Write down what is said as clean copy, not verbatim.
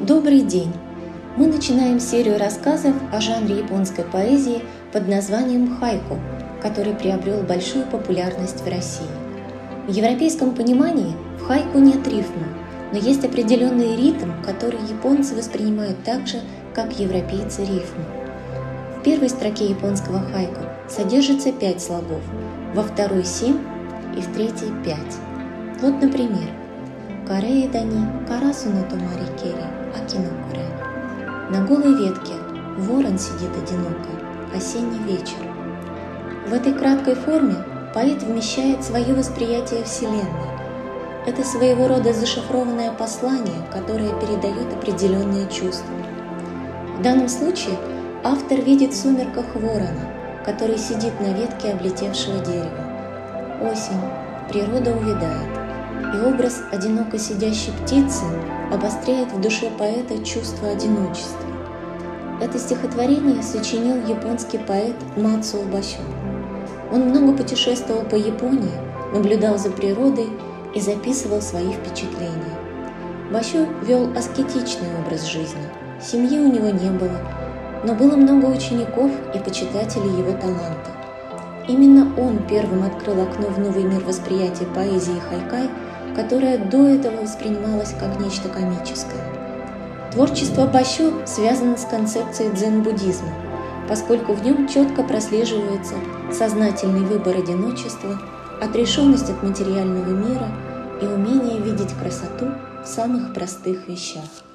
Добрый день! Мы начинаем серию рассказов о жанре японской поэзии под названием хайку, который приобрел большую популярность в России. В европейском понимании в хайку нет рифма, но есть определенный ритм, который японцы воспринимают так же, как европейцы рифму. В первой строке японского хайку содержится 5 слогов, во второй 7 и в третьей 5. Вот, например, «Кареидани карасуна томари кери акино куре». На голой ветке ворон сидит одиноко, осенний вечер. В этой краткой форме поэт вмещает свое восприятие Вселенной. Это своего рода зашифрованное послание, которое передает определенные чувства. В данном случае автор видит в сумерках ворона, который сидит на ветке облетевшего дерева. Осень, природа увядает, и образ одиноко сидящей птицы обостряет в душе поэта чувство одиночества. Это стихотворение сочинил японский поэт Мацуо Басё. Он много путешествовал по Японии, наблюдал за природой и записывал свои впечатления. Басё вел аскетичный образ жизни, семьи у него не было, но было много учеников и почитателей его таланта. Именно он первым открыл окно в новый мир восприятия поэзии хайкай, которая до этого воспринималась как нечто комическое. Творчество Басё связано с концепцией дзен-буддизма, поскольку в нем четко прослеживается сознательный выбор одиночества, отрешенность от материального мира и умение видеть красоту в самых простых вещах.